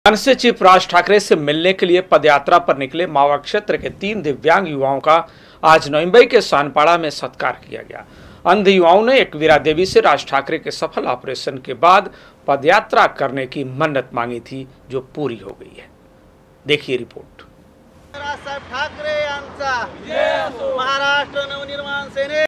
मनसे chief Raj Thackeray से मिलने के लिए पदयात्रा पर निकले मावा क्षेत्र के 3 दिव्यांग युवाओं का आज नवी मुंबई के सानपाड़ा में सत्कार किया गया। अंध युवाओं ने एकवीरा देवी से राज ठाकरे के सफल ऑपरेशन के बाद पदयात्रा करने की मन्नत मांगी थी, जो पूरी हो गई है। देखिए रिपोर्ट। राजसाहेब ठाकरे यांचा महाराष्ट्र नवनिर्माण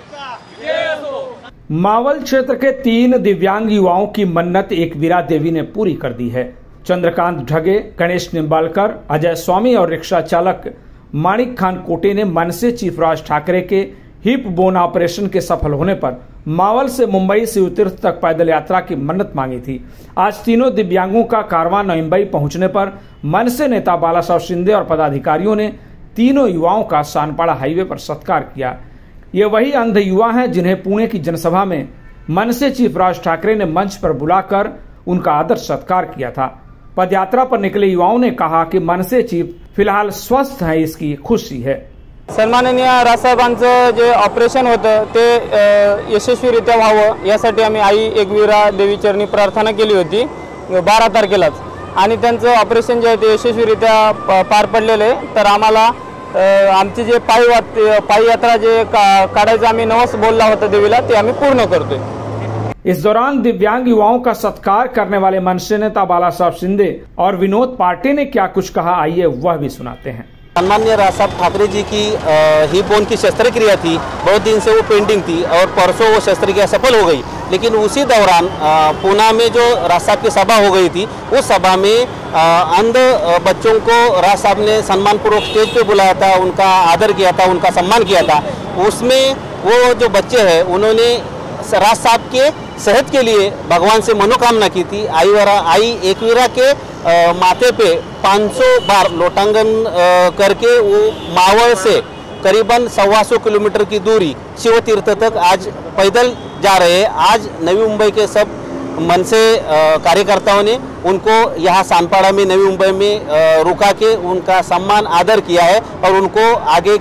सेनेचा। मावल क्षेत्र के 3 दिव्यांग युवाओं की मन्नत एकवीरा देवी ने पूरी कर दी है। चंद्रकांत ढगे, गणेश निम्बालकर, अजय स्वामी और रिक्शा चालक माणिक खान कोटे ने मनसे चीफ राज ठाकरे के हिप बोन ऑपरेशन के सफल होने पर मावल से मुंबई शिवतीर्थ तक पैदल यात्रा की मन्नत मांगी थी। आज तीनों दिव्यांगों का कारवां नवी मुंबई पहुंचने पर मनसे नेता बालासाहेब शिंदे और पदाधिकारियों ने तीनों युवाओं का सानपाड़ा हाईवे पर सत्कार किया। ये वही अंध युवा हैं जिन्हें पुणे की जनसभा में मनसे चीफ राज ठाकरे ने मंच पर बुलाकर उनका आदर सत्कार किया था। पदयात्रा पर निकले युवाओं ने कहा कि मनसे चीफ फिलहाल स्वस्थ है, इसकी खुशी है। सन्माननीय राजसाहेबांचं जे ऑपरेशन होतं ते यशस्वीरित्या व्हावं यासाठी आम्ही आई एकवीरा देवी चरणी प्रार्थना केली होती 12 तारखेलाच, आणि त्यांचं ऑपरेशन जे आहे ते यशस्वीरित्या पार पडलेले। तर आम्हाला आमची जे पायी यात्रा जे काढायचं आम्ही नवस बोलला होता देवीला, ते आम्ही पूर्ण करतोय। इस दौरान दिव्यांग युवाओं का सत्कार करने वाले मनसे नेता बालासाहेब शिंदे और विनोद पार्टी ने क्या कुछ कहा, आइए वह भी सुनाते हैं। सम्माननीय राजसाहेब ठाकरे जी की हिप बोन की शस्त्रक्रिया थी, बहुत दिन से वो पेंडिंग थी और परसों वो शस्त्रक्रिया सफल हो गई। लेकिन उसी दौरान पूना में जो राज साहब की सभा हो गई थी, उस सभा में अंध बच्चों को राज साहब ने सम्मानपूर्वक स्टेज पे बुलाया था, उनका आदर किया था, उनका सम्मान किया था। उसमें वो जो बच्चे हैं उन्होंने राज साहब के सेहत के लिए भगवान से मनोकामना की थी। आई एकवीरा के माथे पे 500 बार लोटांगन करके वो मावल से करीबन 125 किलोमीटर की दूरी शिवतीर्थ तक आज पैदल जा रहे हैं। आज नवी मुंबई के सब मनसे कार्यकर्ताओं ने उनको यहाँ सानपाड़ा में नवी मुंबई में रुका के उनका सम्मान आदर किया है और उनको आगे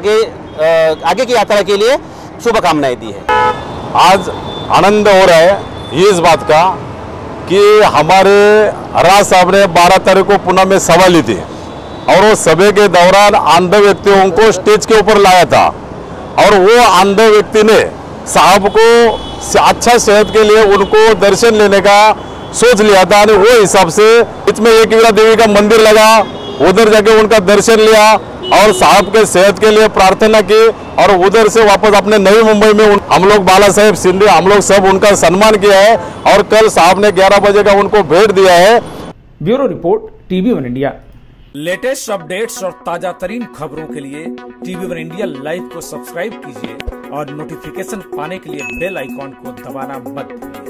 की यात्रा के लिए शुभकामनाएं दी है। आज आनंद हो रहा है इस बात का कि हमारे राज साहब ने 12 तारीख को पुणे में सभा ली थी और वो सभा के दौरान अंध व्यक्तियों को स्टेज के ऊपर लाया था और वो अंध व्यक्ति ने साहब को अच्छा सेहत के लिए उनको दर्शन लेने का सोच लिया था और वो हिसाब से इसमें एकवीरा देवी का मंदिर लगा, उधर जाके उनका दर्शन लिया और साहब के सेहत के लिए प्रार्थना की और उधर से वापस अपने नवी मुंबई में हम लोग बालासाहेब शिंदे हम लोग सब उनका सम्मान किया है और कल साहब ने 11 बजे का उनको भेंट दिया है। Bureau report TV1 India. Latest updates और ताजा तरीन खबरों के लिए TV1 इंडिया लाइव को सब्सक्राइब कीजिए और नोटिफिकेशन पाने के लिए बेल आइकॉन को दबाना मत भूलिए।